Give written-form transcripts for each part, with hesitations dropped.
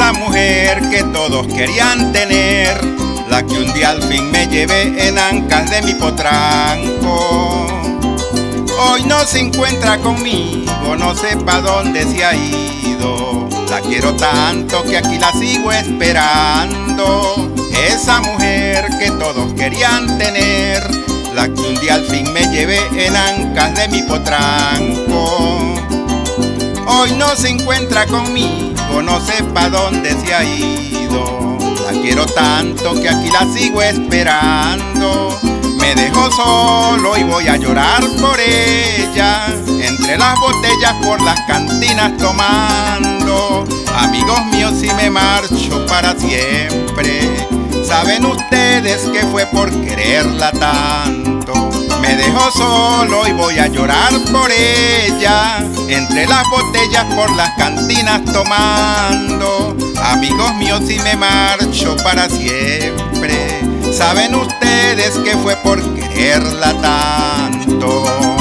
esa mujer que todos querían tener, la que un día al fin me llevé en ancas de mi potranco. Hoy no se encuentra conmigo, no sé pa' dónde se ha ido. La quiero tanto que aquí la sigo esperando. Esa mujer que todos querían tener, la que un día al fin me llevé en ancas de mi potranco. Hoy no se encuentra conmigo, no sé pa' dónde se ha ido. La quiero tanto que aquí la sigo esperando. Me dejó solo y voy a llorar por ella, entre las botellas por las cantinas tomando. Amigos míos, si me marcho para siempre, saben ustedes que fue por quererla tanto. Me dejó solo y voy a llorar por ella, entre las botellas por las cantinas tomando. Amigos míos, si me marcho para siempre, saben ustedes que fue por quererla tanto.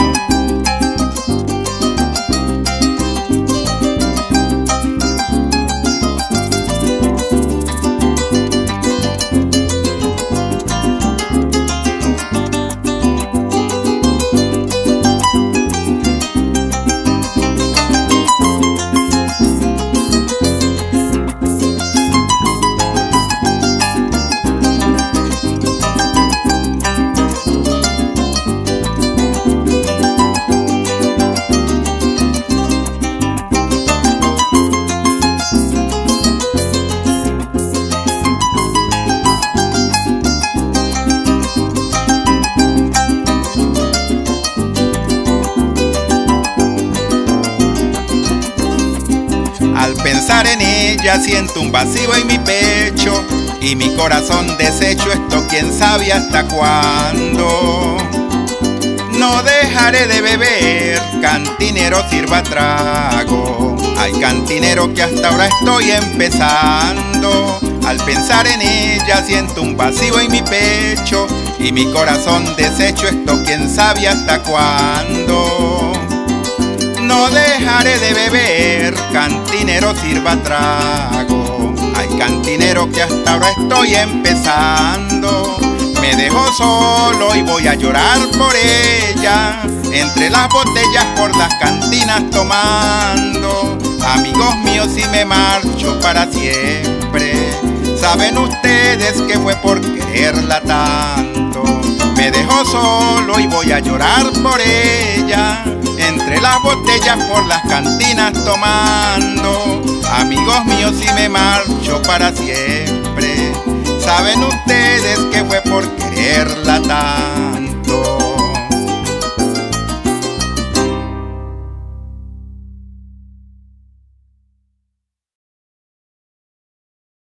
Al pensar en ella siento un vacío en mi pecho y mi corazón deshecho, esto quién sabe hasta cuándo. No dejaré de beber, cantinero sirva trago. Ay, cantinero, que hasta ahora estoy empezando. Al pensar en ella siento un vacío en mi pecho y mi corazón deshecho, esto quién sabe hasta cuándo. No dejaré de beber, cantinero sirva trago. Ay, cantinero, que hasta ahora estoy empezando. Me dejó solo y voy a llorar por ella, entre las botellas por las cantinas tomando. Amigos míos, si me marcho para siempre, saben ustedes que fue por quererla tanto. Me dejó solo y voy a llorar por ella, entre las botellas por las cantinas tomando. Amigos míos, si me marcho para siempre, saben ustedes que fue por quererla tanto.